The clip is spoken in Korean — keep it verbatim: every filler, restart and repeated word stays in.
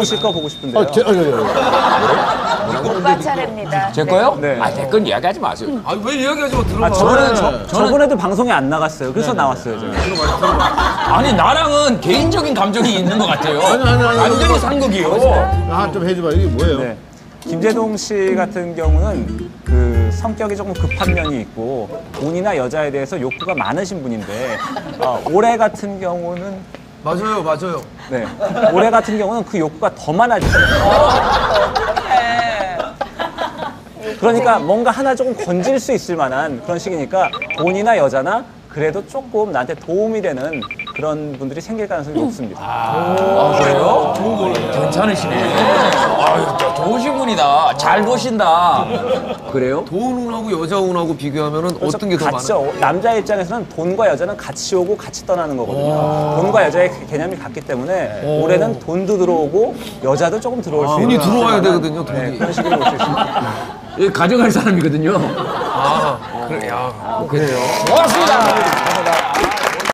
혹시 거 보고 싶은데요. 아, 제, 아, 아, 아, 오빠 차례입니다. 제 거요? 네. 아, 제 건 이야기하지 마세요. 아, 왜 이야기하지 마, 들어봐. 아, 저번에, 저, 저는- 저번에도 방송에 안 나갔어요. 그래서 나왔어요, 제가. 아니, 나랑은 개인적인 감정이 있는 것 같아요. 아니, 아니, 아니, 완전히 아니, 상극이요. 아, 좀 해줘봐. 이게 뭐예요? 네. 김재동 씨 같은 경우는 그 성격이 조금 급한 면이 있고 돈이나 여자에 대해서 욕구가 많으신 분인데 어, 올해 같은 경우는 맞아요, 맞아요. 네 올해 같은 경우는 그 욕구가 더 많아지세요. 그러니까 뭔가 하나 조금 건질 수 있을 만한 그런 시기니까 돈이나 여자나 그래도 조금 나한테 도움이 되는 그런 분들이 생길 가능성이 높습니다. 아, 그래요? 괜찮으시네. 아유, 저 좋으신 분이다. 잘 보신다. 그래요? 돈운하고 여자운하고 비교하면 어떤 게 더 많아요? 같이, 남자 입장에서는 돈과 여자는 같이 오고 같이 떠나는 거거든요. 돈과 여자의 개념이 같기 때문에 올해는 돈도 들어오고 여자도 조금 들어올 수 있는 돈이 들어와야 그런, 되거든요, 돈이. 네, 그런 식으로 볼 수 있습니다. 여기 가져갈 사람이거든요. 아, 그래, 야. 그래요. 고맙습니다. 감사합니다.